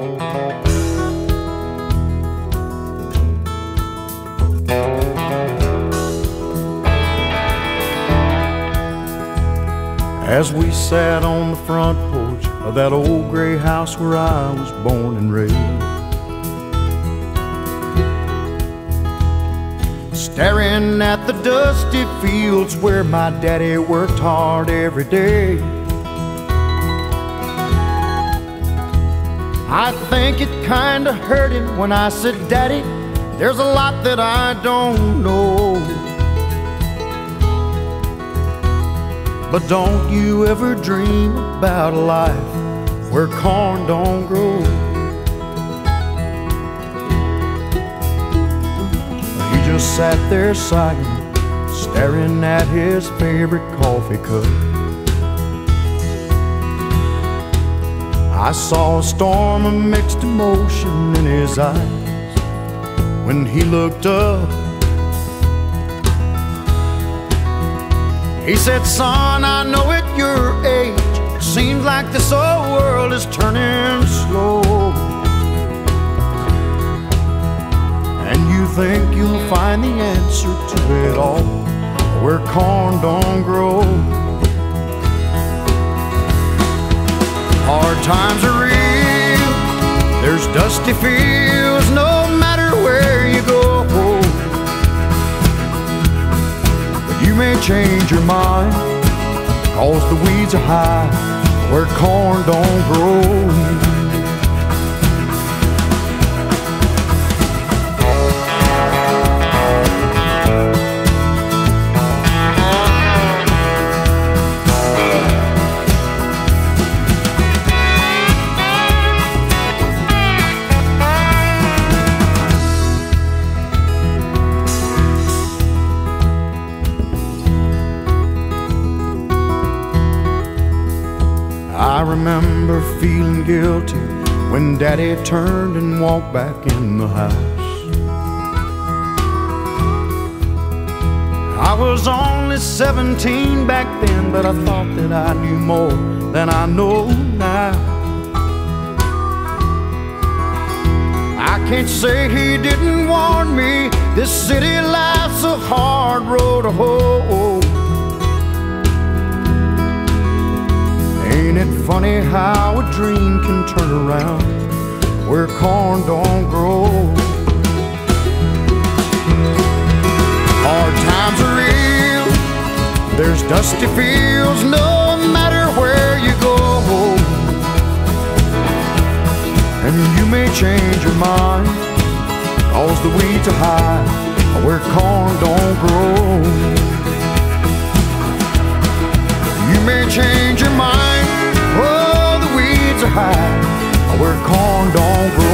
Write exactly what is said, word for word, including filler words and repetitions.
As we sat on the front porch of that old gray house where I was born and raised, staring at the dusty fields where my daddy worked hard every day, I think it kinda hurt him when I said, "Daddy, there's a lot that I don't know. But don't you ever dream about a life where corn don't grow." He just sat there sighing, staring at his favorite coffee cup. I saw a storm of mixed emotion in his eyes when he looked up. He said, "Son, I know at your age, seems like this whole world is turning slow, and you think you'll find the answer to it all where corn don't grow. Hard times are real, there's dusty fields no matter where you go. You may change your mind, 'cause the weeds are high where corn don't grow." I remember feeling guilty when Daddy turned and walked back in the house. I was only seventeen back then, but I thought that I knew more than I know now. I can't say he didn't warn me, this city life's a hard road to hoe. Ain't it funny how a dream can turn around where corn don't grow? Hard times are real, there's dusty fields no matter where you go. And you may change your mind, 'cause the weeds are high where corn don't grow. You may change your mind, oh, the weeds are high where corn don't grow.